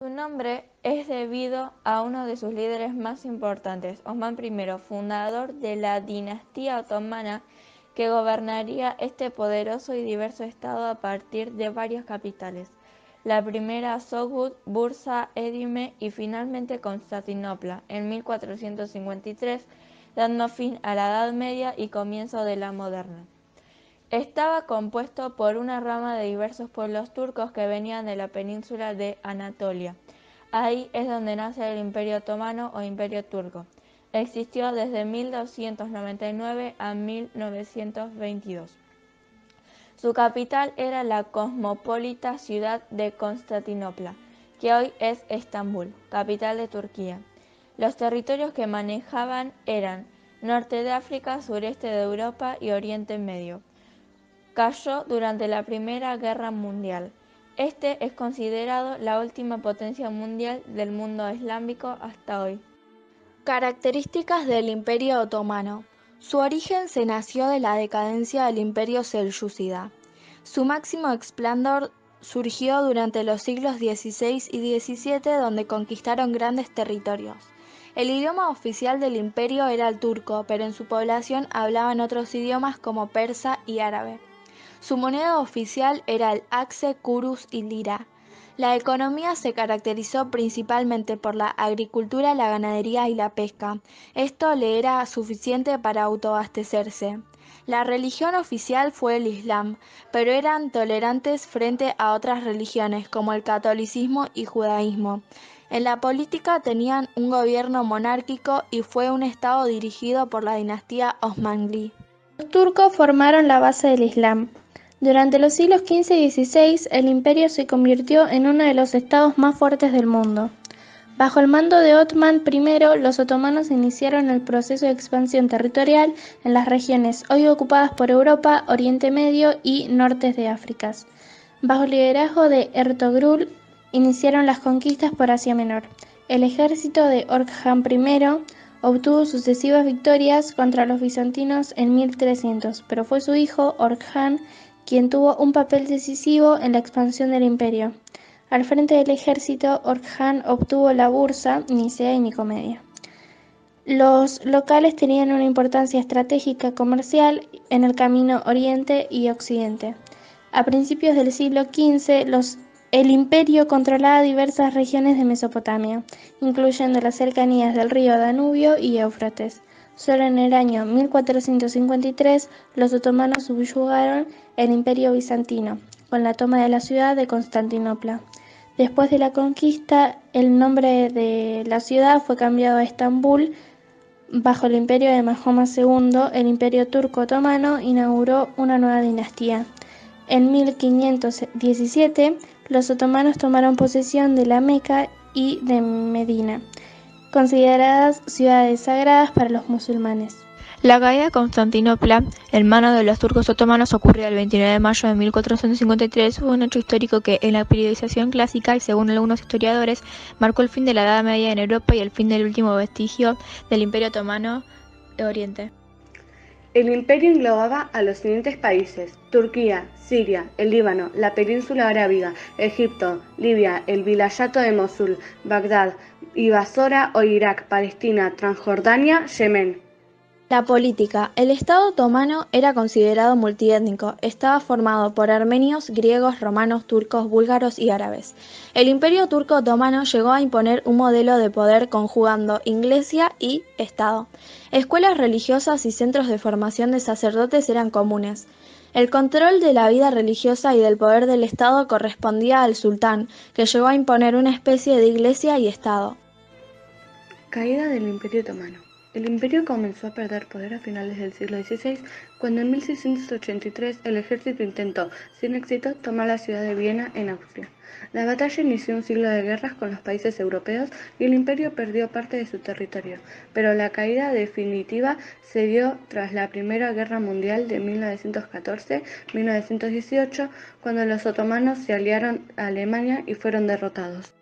Su nombre es debido a uno de sus líderes más importantes, Osman I, fundador de la dinastía otomana que gobernaría este poderoso y diverso estado a partir de varias capitales. La primera Sogod, Bursa, Edirne y finalmente Constantinopla, en 1453, dando fin a la Edad Media y comienzo de la moderna. Estaba compuesto por una rama de diversos pueblos turcos que venían de la península de Anatolia. Ahí es donde nace el Imperio Otomano o Imperio Turco. Existió desde 1299 a 1922. Su capital era la cosmopolita ciudad de Constantinopla, que hoy es Estambul, capital de Turquía. Los territorios que manejaban eran norte de África, sureste de Europa y Oriente Medio. Cayó durante la Primera Guerra Mundial. Este es considerado la última potencia mundial del mundo islámico hasta hoy. Características del Imperio Otomano. Su origen se nació de la decadencia del Imperio Selyúcida. Su máximo esplendor surgió durante los siglos XVI y XVII, donde conquistaron grandes territorios. El idioma oficial del imperio era el turco, pero en su población hablaban otros idiomas como persa y árabe. Su moneda oficial era el akse, kurus y lira. La economía se caracterizó principalmente por la agricultura, la ganadería y la pesca. Esto le era suficiente para autoabastecerse. La religión oficial fue el Islam, pero eran tolerantes frente a otras religiones como el catolicismo y judaísmo. En la política tenían un gobierno monárquico y fue un estado dirigido por la dinastía Osmanli. Los turcos formaron la base del Islam. Durante los siglos XV y XVI, el imperio se convirtió en uno de los estados más fuertes del mundo. Bajo el mando de Otman I, los otomanos iniciaron el proceso de expansión territorial en las regiones hoy ocupadas por Europa, Oriente Medio y norte de África. Bajo el liderazgo de Ertugrul, iniciaron las conquistas por Asia Menor. El ejército de Orkhan I obtuvo sucesivas victorias contra los bizantinos en 1300, pero fue su hijo, Orkhan, quien tuvo un papel decisivo en la expansión del imperio. Al frente del ejército, Orkhan obtuvo la Bursa, Nicea y Nicomedia. Los locales tenían una importancia estratégica comercial en el camino Oriente y Occidente. A principios del siglo XV, el imperio controlaba diversas regiones de Mesopotamia, incluyendo las cercanías del río Danubio y Éufrates. Solo en el año 1453 los otomanos subyugaron el imperio bizantino, con la toma de la ciudad de Constantinopla. Después de la conquista, el nombre de la ciudad fue cambiado a Estambul. Bajo el imperio de Mahoma II, el imperio turco-otomano inauguró una nueva dinastía. En 1517, los otomanos tomaron posesión de la Meca y de Medina, consideradas ciudades sagradas para los musulmanes. La caída de Constantinopla en manos de los turcos otomanos ocurrió el 29 de mayo de 1453. Fue un hecho histórico que, en la periodización clásica y según algunos historiadores, marcó el fin de la Edad Media en Europa y el fin del último vestigio del Imperio Otomano de Oriente. El imperio englobaba a los siguientes países: Turquía, Siria, el Líbano, la península arábiga, Egipto, Libia, el vilayato de Mosul, Bagdad y Basora o Irak, Palestina, Transjordania, Yemen. La política. El Estado otomano era considerado multiétnico. Estaba formado por armenios, griegos, romanos, turcos, búlgaros y árabes. El Imperio Turco Otomano llegó a imponer un modelo de poder conjugando Iglesia y Estado. Escuelas religiosas y centros de formación de sacerdotes eran comunes. El control de la vida religiosa y del poder del Estado correspondía al sultán, que llegó a imponer una especie de Iglesia y Estado. Caída del Imperio Otomano. El imperio comenzó a perder poder a finales del siglo XVI, cuando en 1683 el ejército intentó, sin éxito, tomar la ciudad de Viena, en Austria. La batalla inició un siglo de guerras con los países europeos y el imperio perdió parte de su territorio, pero la caída definitiva se dio tras la Primera Guerra Mundial de 1914-1918, cuando los otomanos se aliaron a Alemania y fueron derrotados.